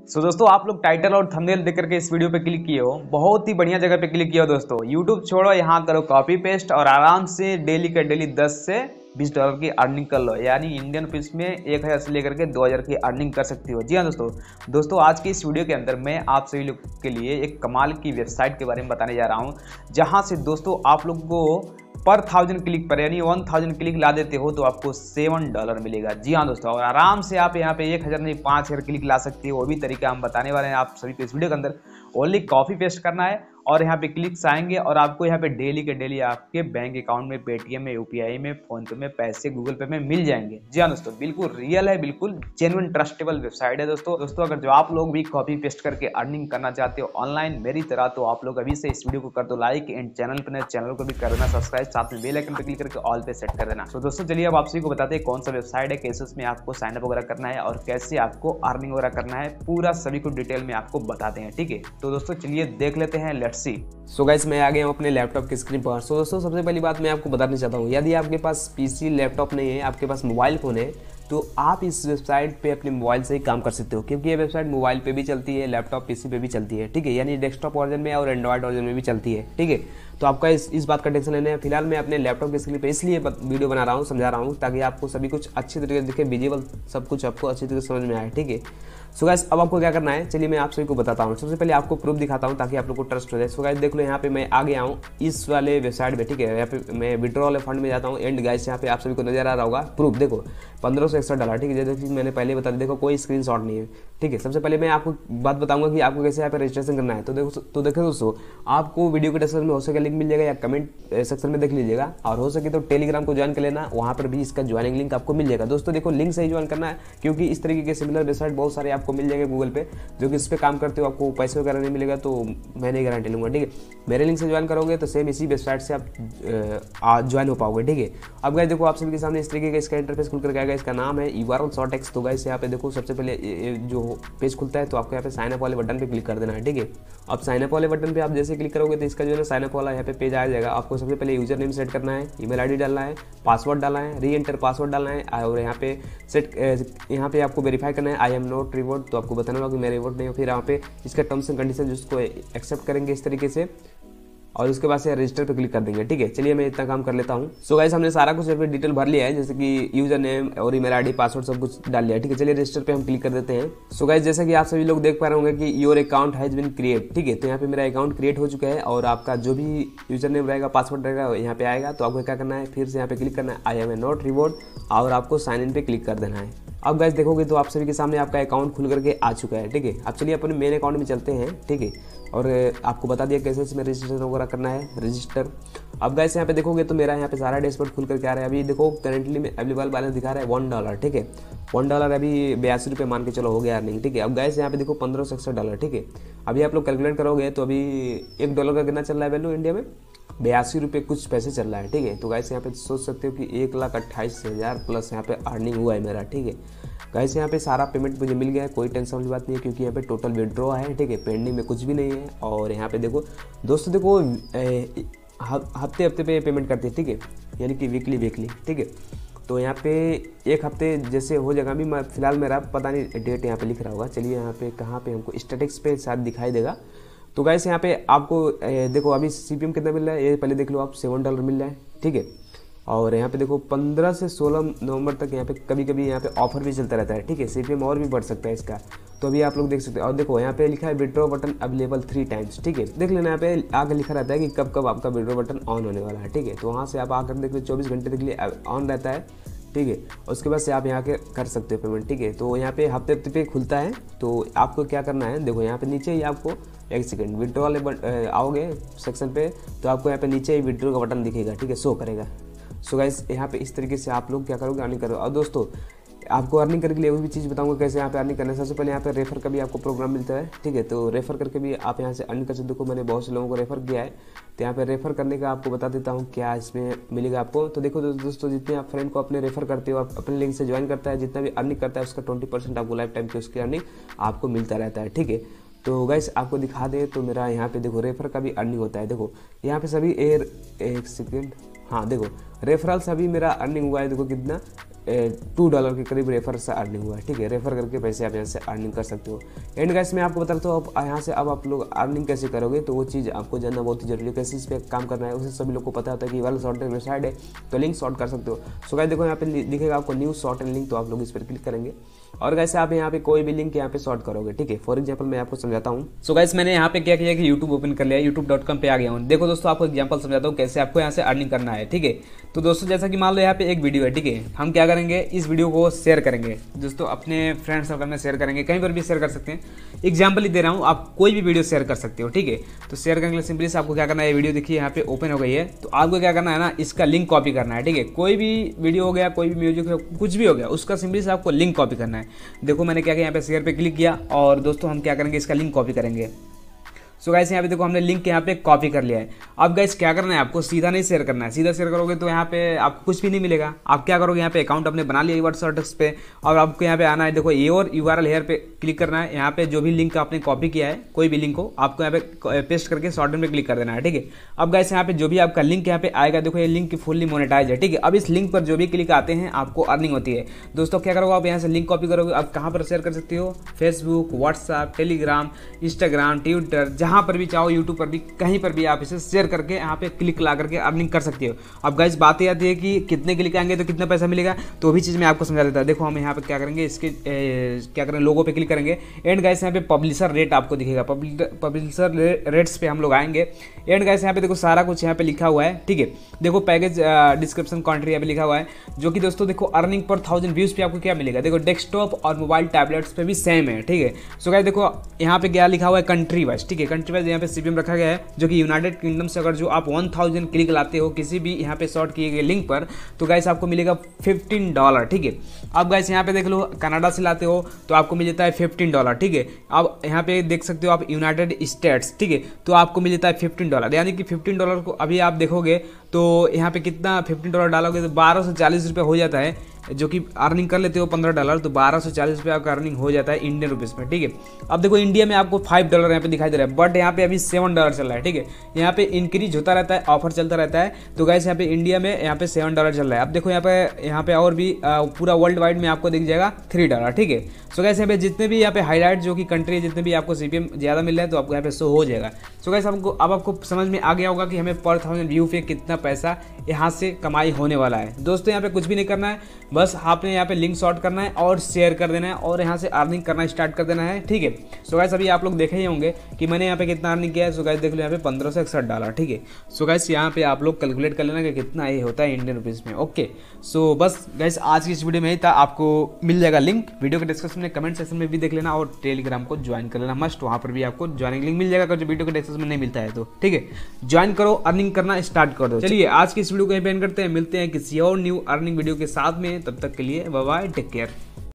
दोस्तों आप लोग टाइटल और थंबनेल देख करके इस वीडियो पे क्लिक किए हो, बहुत ही बढ़िया जगह पे क्लिक किए हो दोस्तों। यूट्यूब छोड़ो, यहाँ करो कॉपी पेस्ट और आराम से डेली का डेली 10 से $20 की अर्निंग कर लो। यानी इंडियन रुपीस में 1000 से लेकर के 2000 की अर्निंग कर सकती हो। जी हाँ दोस्तों आज की इस वीडियो के अंदर मैं आप सभी लोग के लिए एक कमाल की वेबसाइट के बारे में बताने जा रहा हूँ, जहाँ से दोस्तों आप लोग को पर 1000 क्लिक पर यानी 1000 क्लिक ला देते हो तो आपको $7 मिलेगा। जी हाँ दोस्तों, और आराम से आप यहाँ पे 1000 नहीं 5000 क्लिक ला सकते हो। वो भी तरीका हम बताने वाले हैं आप सभी को इस वीडियो के अंदर। ओनली कॉपी पेस्ट करना है और यहाँ पे क्लिक्स आएंगे और आपको यहाँ पे डेली के डेली आपके बैंक अकाउंट में, पेटीएम में, यूपीआई में, फोन पे में पैसे गूगल पे में मिल जाएंगे। जी हाँ दोस्तों, बिल्कुल रियल है, बिल्कुल जेन्युइन ट्रस्टेबल वेबसाइट है दोस्तों। अगर जो आप लोग भी कॉपी पेस्ट करके अर्निंग करना चाहते हो ऑनलाइन मेरी तरह, तो आप लोग अभी से इस वीडियो को कर दो लाइक एंड चैनल को भी कर देना सब्सक्राइब, साथ में बेल आइकन पे क्लिक करके ऑल पे सेट कर देना। तो दोस्तों चलिए अब आप सभी को बताते हैं कौन सा वेबसाइट है, कैसे उसमें आपको साइन अप वगैरह करना है और कैसे आपको अर्निंग वगैरह करना है, पूरा सभी को डिटेल में आपको बताते हैं। ठीक है, तो दोस्तों चलिए देख लेते हैं, लेट्स सी। सो गाइस मैं आ गया हूँ अपने लैपटॉप की स्क्रीन पर। सो दोस्तों सबसे पहली बात मैं आपको बताना चाहता हूँ, यदि आपके पास पीसी लैपटॉप नहीं है, आपके पास मोबाइल फ़ोन है, तो आप इस वेबसाइट पे अपने मोबाइल से ही काम कर सकते हो, क्योंकि ये वेबसाइट मोबाइल पे भी चलती है, लैपटॉप पीसी पे भी चलती है। ठीक है, यानी डेस्कटॉप वर्जन में और एंड्रॉयड वर्जन में भी चलती है। ठीक है, तो आपका इस बात का टेंशन लेना है। फिलहाल मैं अपने लैपटॉप की स्क्रीन पे इसलिए वीडियो बना रहा हूँ, समझा रहा हूँ, ताकि आपको सभी कुछ अच्छी तरीके से दिखे, विजिबल सब कुछ आपको अच्छी तरीके से समझ में आए। ठीक है, सो गाइस अब आपको क्या करना है, चलिए मैं आप सभी को बताता हूँ। सबसे पहले आपको प्रूफ दिखाता हूँ ताकि आप लोग को ट्रस्ट हो जाए। सो गाइस देख लो, यहाँ पे मैं आ गया हूँ इस वाले वेबसाइट पे। ठीक है, यहाँ पे मैं विड्रॉ वाले फंड में जाता हूँ एंड गाइस यहाँ पे आप सभी को नजर आ रहा होगा प्रूफ, देखो $1561। ठीक है, जैसे कि मैंने पहले बता दिया, देखो कोई स्क्रीनशॉट नहीं है। ठीक है, सबसे पहले मैं आपको बात बताऊंगा कि आपको कैसे यहाँ पे रजिस्ट्रेशन करना है। तो देखो दोस्तों, आपको वीडियो के डिस्क्रिप्शन में हो सके लिंक मिल जाएगा या कमेंट सेक्शन में देख लीजिएगा, और हो सके तो टेलीग्राम को ज्वाइन कर लेना, वहाँ पर भी इसका ज्वाइनिंग लिंक आपको मिल जाएगा। दोस्तों देखो, लिंक से ही ज्वाइन करना है, क्योंकि इस तरीके के सिमिलर वेबसाइट बहुत सारे आपको मिल जाएंगे गूगल पे, जो कि इस पर काम करते हो आपको पैसे वगैरह नहीं मिलेगा, तो मैं नहीं गारंटी लूँगा। ठीक है, मेरे लिंक से ज्वाइन करोगे तो सेम इसी वेबसाइट से आप ज्वाइन हो पाओगे। ठीक है, अब गाइस देखो आप सभी के सामने इस तरीके का इसका इंटरफेस खुल कर आएगा। इसका नाम है URL शॉर्टेक्स। तो गाइस यहाँ पे देखो सबसे पहले जो पेज खुलता है तो आपको यहाँ पे साइन अप वाले बटन पे क्लिक कर देना है। ठीक है, अब साइन अप वाले बटन पे आप जैसे क्लिक करोगे तो इसका जो है साइन अप वाला यहाँ पे पेज आ जाएगा। आपको सबसे पहले यूजर नेम सेट करना है, ईमेल आईडी डालना है, पासवर्ड डालना है, री एंटर पासवर्ड डालना है, और यहाँ पे आपको वेरीफाई करना है आई एम नॉट रिवॉर्ड, तो आपको बताना होगा कि मैं रिवॉर्ड नहीं हूँ। फिर यहाँ पे इसका टर्म्स एंड कंडीशन जिसको एक्सेप्ट करेंगे इस तरीके से, और उसके बाद से रजिस्टर पे क्लिक कर देंगे। ठीक है, चलिए मैं इतना काम कर लेता हूँ। सो गाइस हमने सारा कुछ डिटेल भर लिया है, जैसे कि यूजर नेम और ईमेल आईडी पासवर्ड सब कुछ डाल लिया है। ठीक है, चलिए रजिस्टर पे हम क्लिक कर देते हैं। सो गाइस जैसा कि आप सभी लोग देख पा रहे होंगे कि your account has been create. ठीक है, तो यहाँ पे मेरा अकाउंट क्रिएट हो चुका है और आपका जो भी यूजर नेम रहेगा, पासवर्ड रहेगा, यहाँ पे आएगा। तो आपको क्या करना है, फिर से यहाँ पे क्लिक करना है I am a not reward, और आपको साइन इन पे क्लिक कर देना है। अब गाइस देखोगे तो आप सभी के सामने आपका अकाउंट खुल करके आ चुका है। ठीक है, अब चलिए अपने मेन अकाउंट में चलते हैं। ठीक है, और आपको बता दिया कैसे इसमें रजिस्ट्रेशन वगैरह करना है, रजिस्टर। अब गाइस यहाँ पे देखोगे तो मेरा यहाँ पे सारा डैशबोर्ड खुल करके आ रहा है। अभी देखो करंटली में अवेलेबल बैलेंस दिखा रहा है $1। ठीक है, $1 अभी 82 रुपये मान के चलो हो गया अर्निंग। ठीक है, अब गाइस यहाँ पे देखो $1561। ठीक है, अभी आप लोग कैलकुलेट करोगे तो अभी $1 का कितना चल रहा है वैल्यू इंडिया में, 82 रुपये कुछ पैसे चल रहा है। ठीक है, तो गाइस यहाँ पे सोच सकते हो कि 1,28,000 प्लस यहाँ पे अर्निंग हुआ है मेरा। ठीक है गाइस, यहाँ पे सारा पेमेंट मुझे मिल गया है, कोई टेंशन वाली बात नहीं है, क्योंकि यहाँ पे टोटल विड्रॉ है। ठीक है, पेंडिंग में कुछ भी नहीं है। और यहाँ पे देखो दोस्तों, देखो हफ्ते हफ्ते पे पेमेंट करते हैं। ठीक है, यानी कि वीकली। ठीक है, तो यहाँ पे एक हफ्ते जैसे हो जाएगा। अभी मैं फिलहाल मेरा पता नहीं डेट यहाँ पे लिख रहा होगा, चलिए यहाँ पे कहाँ पे हमको स्टैटिक्स पे शायद दिखाई देगा। तो गाइस यहाँ पे आपको देखो अभी CPM कितना मिल रहा है, ये पहले देख लो आप, $7 मिल रहा है। ठीक है, और यहाँ पे देखो 15 से 16 नवंबर तक यहाँ पे कभी कभी यहाँ पे ऑफर भी चलता रहता है। ठीक है, CPM और भी बढ़ सकता है इसका, तो अभी आप लोग देख सकते हैं। और देखो यहाँ पे लिखा है विड्रॉ बटन अवेलेबल 3 टाइम्स। ठीक है, देख लेना, यहाँ पे आगे लिखा रहता है कि कब कब आपका विड्रॉ बटन ऑन होने वाला है। ठीक है, तो वहाँ से आप आकर देख लो 24 घंटे के लिए ऑन रहता है। ठीक है, उसके बाद से आप यहाँ के कर सकते हो पेमेंट। ठीक है, तो यहाँ पे हफ्ते हफ्ते पे खुलता है। तो आपको क्या करना है, देखो यहाँ पे नीचे ही आपको एक सेकंड विड्रॉ वाले आओगे सेक्शन पे, तो आपको यहाँ पे नीचे ही विड्रॉ का बटन दिखेगा। ठीक है, शो करेगा। सो गाइस यहाँ पे इस तरीके से आप लोग क्या करोगे, अर्निंग करोगे। और दोस्तों आपको अर्निंग करने के लिए वो भी चीज़ बताऊंगा कैसे यहाँ पे अर्निंग करना है। सबसे पहले यहाँ पे रेफर का भी आपको प्रोग्राम मिलता है। ठीक है, तो रेफर करके भी आप यहाँ से अर्निंग कर सकते हो। देखो मैंने बहुत से लोगों को रेफर किया है, तो यहाँ पे रेफर करने का आपको बता देता हूँ क्या इसमें मिलेगा आपको। तो देखो दोस्तों, जितने आप फ्रेंड को अपने रेफर करते हो, आप अपने लिंक से ज्वाइन करता है, जितना भी अर्निंग करता है उसका 20% आपको लाइफ टाइम की उसकी अर्निंग आपको मिलता रहता है। ठीक है, तो गाइस आपको दिखा दे तो मेरा यहाँ पे देखो रेफर का भी अर्निंग होता है। देखो यहाँ पे सभी एक सेकेंड, हाँ देखो रेफरल से अभी मेरा अर्निंग हुआ है, देखो कितना $2 के करीब रेफर से अर्निंग हुआ है। ठीक है, रेफर करके पैसे आप यहाँ से अर्निंग कर सकते हो। एंड गाइस मैं आपको बताता हूँ अब यहाँ से अब आप लोग अर्निंग कैसे करोगे, तो वो चीज़ आपको जानना बहुत ही जरूरी है। कैसे इस पर काम करना है उसे सभी लोग को पता होता है कि वाला शॉर्ट वेबसाइट है तो लिंक शॉर्ट कर सकते हो। सो गाइस देखो यहाँ पे दिखेगा आपको न्यू शॉर्ट एंड लिंक, तो आप लोग इस पर क्लिक करेंगे और गाइस आप यहाँ पे कोई भी लिंक यहाँ पे शॉर्ट करोगे। ठीक है, फॉर एग्जाम्पल मैं आपको समझाता हूँ। सो गाइस मैंने यहाँ पे क्या किया कि यूट्यूब ओपन कर लिया, youtube.com पे आ गया हूँ। देखो दोस्तों आपको एग्जांपल समझाता हूँ कैसे आपको यहाँ से अर्निंग करना है। ठीक है, तो दोस्तों जैसा कि मान लो यहाँ पे एक वीडियो है, ठीक है, हम क्या करेंगे इस वीडियो को शेयर करेंगे दोस्तों, अपने फ्रेंड सर्कल में शेयर करेंगे, कहीं पर भी शेयर कर सकते हैं। एग्जाम्पल ही दे रहा हूँ, आप कोई भी वीडियो शेयर कर सकते हो। ठीक है, तो शेयर करने के लिए सिंपली से आपको क्या करना है, वीडियो देखिए यहाँ पे ओपन हो गई है, तो आपको क्या करना है ना, इसका लिंक कॉपी करना है। ठीक है, कोई भी वीडियो हो गया, कोई भी म्यूजिक हो, कुछ भी हो गया, उसका सिंपली से आपको लिंक कॉपी करना है। देखो मैंने क्या किया, यहाँ पे शेयर पे क्लिक किया और दोस्तों हम क्या करेंगे, इसका लिंक कॉपी करेंगे। सो गाइस यहाँ पे देखो हमने लिंक यहाँ पे कॉपी कर लिया है। अब गाइस क्या करना है, आपको सीधा नहीं शेयर करना है, सीधा शेयर करोगे तो यहाँ पे आपको कुछ भी नहीं मिलेगा। आप क्या करोगे, यहाँ पे अकाउंट अपने बना लिया व्हाट्सएप पे और आपको यहाँ पे आना है, देखो ये और URL हेयर पे क्लिक करना है। यहाँ पे जो भी लिंक आपने कॉपी किया है, कोई भी लिंक हो, आपको यहाँ पे पेस्ट करके शॉर्टन पे क्लिक कर देना है। ठीक है, अब गाइस यहाँ पे जो भी आपका लिंक यहाँ पे आएगा, देखो ये लिंक फुल्ली मोनेटाइज है। ठीक है, अब इस लिंक पर जो भी क्लिक आते हैं आपको अर्निंग होती है। दोस्तों क्या करोगे, आप यहाँ से लिंक कॉपी करोगे, आप कहाँ पर शेयर कर सकते हो, Facebook, WhatsApp, Telegram, Instagram, Twitter, जहाँ पर भी चाहो, यूट्यूब पर भी, कहीं पर भी आप इसे शेयर करके यहाँ पे क्लिक ला करके अर्निंग कर सकते हो। अब गाइस बात ये आती है कि कितने क्लिक आएंगे तो कितना पैसा मिलेगा, तो भी चीज़ मैं आपको समझा देता हूँ। देखो हम यहाँ पे क्या करेंगे, इसके क्या करेंगे, लोगो पे क्लिक करेंगे। एंड गाइस यहाँ पे पब्लिशर रेट आपको दिखेगा, पब्लिशर रेट्स पे हम लोग आएंगे। एंड गाइस यहाँ पे देखो सारा कुछ यहाँ पे लिखा हुआ है। ठीक है, देखो पैकेज डिस्क्रिप्शन कंट्री यहाँ पे लिखा हुआ है, जो कि दोस्तों देखो अर्निंग पर 1000 व्यूज पे आपको क्या मिलेगा, देखो डेस्कटॉप और मोबाइल टैबलेट्स पे भी सेम है। ठीक है, सो गाइस देखो यहाँ पे क्या लिखा हुआ है, कंट्री वाइज। ठीक है, कंट्री वाइज यहाँ पे CPM रखा गया है, जो कि यूनाइटेड किंगडम से अगर जो आप 1000 क्लिक लाते हो किसी भी यहाँ पे शॉर्ट किए गए लिंक पर, तो गाइस आपको मिलेगा $15। ठीक है, अब गाइस यहाँ पे देख लो कनाडा से लाते हो तो आपको मिल जाता है $15। ठीक है, अब यहाँ पे देख सकते हो आप यूनाइटेड स्टेट्स, ठीक है, तो आपको मिल जाता है $15, यानी कि $15 को अभी आप देखोगे तो यहाँ पे कितना $15 डालोगे तो 1240 रुपये हो जाता है, जो कि अर्निंग कर लेते हो $15, तो 1240 रुपये आपका अर्निंग हो जाता है इंडियन रुपीज़ में। ठीक है, अब देखो इंडिया में आपको $5 यहाँ पे दिखाई दे रहा है, बट यहाँ पे अभी $7 चल रहा है। ठीक है, यहाँ पे इंक्रीज होता रहता है, ऑफर चलता रहता है, तो गाइस यहाँ पे इंडिया में यहाँ पे $7 चल रहा है। अब देखो यहाँ पे और भी पूरा वर्ल्ड वाइड में आपको दिख जाएगा $3। ठीक है, सो गाइस यहाँ पे जितने भी यहाँ पे हाईलाइट जो कि कंट्री जितने भी आपको CPM ज़्यादा मिल रहा है तो आपको यहाँ पे शो हो जाएगा। सो गाइस अब आपको समझ में आ गया होगा कि हमें पर 1000 व्यू पे कितना पैसा यहाँ से कमाई होने वाला है। दोस्तों यहाँ पे कुछ भी नहीं करना है, बस आपने यहाँ पे लिंक शॉर्ट करना है और शेयर कर देना है और यहाँ से अर्निंग करना स्टार्ट कर देना है। ठीक है, सो गाइस अभी आप लोग देखे ही होंगे कि मैंने यहाँ पे कितना अर्निंग किया है। सो गाइस देख लो यहाँ पे $1561। ठीक है, सो गाइस यहाँ पे आप लोग कैलकुलेट कर लेना कि कितना ये होता है इंडियन रुपीज़ में। ओके, सो बस गाइस आज की इस वीडियो में ही था, आपको मिल जाएगा लिंक वीडियो के डिस्क्रिप्शन में, कमेंट सेक्शन में भी देख लेना और टेलीग्राम को ज्वाइन कर लेना मस्ट, वहाँ पर भी आपको ज्वाइनिंग लिंक मिल जाएगा अगर जो वीडियो के डिस्क्रिप्शन में नहीं मिलता है तो। ठीक है, ज्वाइन करो, अर्निंग करना स्टार्ट कर दो। चलिए आज की इस वीडियो को यहीं पे एंड करते हैं, मिलते हैं किसी और न्यू अर्निंग वीडियो के साथ में, तब तक के लिए बाय बाय, टेक केयर।